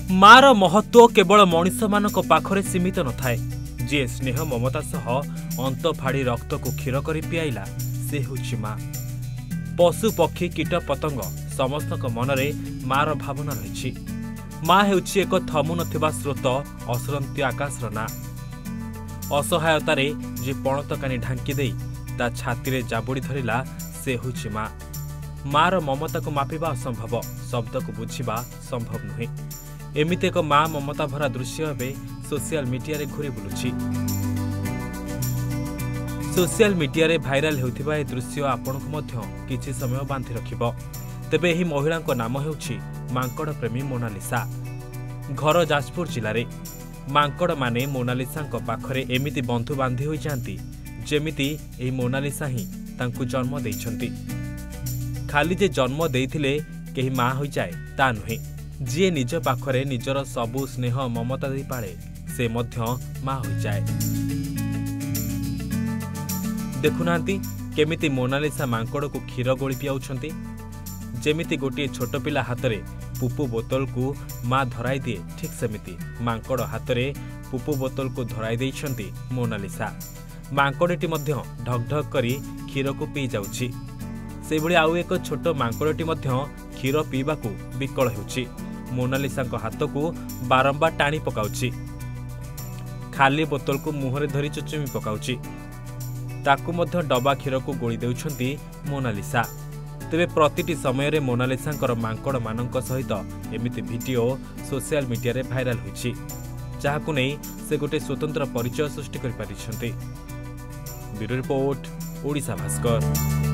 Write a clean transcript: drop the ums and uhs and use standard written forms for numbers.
मार महत्व केवल मनीष मानक पाखरे सीमित न थाए। जी स्नेह ममता सह अंत फाड़ी रक्त को क्षीर कर पिआइला से होछि माँ। पशु पक्षी कीट पतंग समस्त मनरे मार भावना रही। माँ हेउछि एक थमु नथिबा स्रोत असरंती आकाशर ना। असहायतार जे पणतकानी ढांकी दे ता छाती रे जाबुड़ी धरिला से होछि माँ। मार ममता को मापिबा असंभव, शब्द को बुझिबा संभव नुहे। एमिति एक माँ ममता भरा दृश्य एवं सोशल मीडिया रे घूरी बुलुछि। सोशल मीडिया रे भाइराल हेउथिबा ए दृश्य आपनकु मध्य किछि समय बांधि रखिबो। तेबे एही महिलांको नाम हेउछि मांकड़ प्रेमी मोनालिसा। घर जाजपुर जिले रे मांकड़ माने मोनालिसांको पाखरे एमिति बंधु बांधि होई जांती जेमिति एही मोनालिसा ही तांकु जन्म देइछंती। खाली जे जन्म देइथिले केही मां होई जाय ता नुहे। जी निज पाखरे निजर सबु स्नेह ममता दे पाळे से मध्य मां होई जाय। देखुनांती केमिति मोनालिसा मांकड़ को क्षीर गोली पियाउछंती। जेमिति गोटे छोट पिला हातरे पुपु बोतल को मां धराई दिए, ठीक सेमिति मांकड़ हातरे पुपु बोतल को धराई देइछंती मोनालिसा। मांकड़टी मध्य ढक ढक करी क्षीर को पी जाउछि। से भली आउ एक छोट मांकड़टी मध्य क्षीर पीबाकू विकल हेउछि। मोनालिसांको हाथ को बारंबार टाणी पकाउछि। खाली बोतल को मुहरे धरी चुचुमी पकाउछि। ताकू मध्य डबा क्षीर को गोली देउछंती मोनालिसा। तेबे प्रतिटी समय रे मोनालिसांकर मांकड़ मानक सहित एमिति वीडियो सोशल मीडिया रे भाइराल होइछि, जाहाकू नै से गोटे स्वतंत्र परिचय सृष्टि करि पारिछंती। Bureau report, Odisha Bhaskar.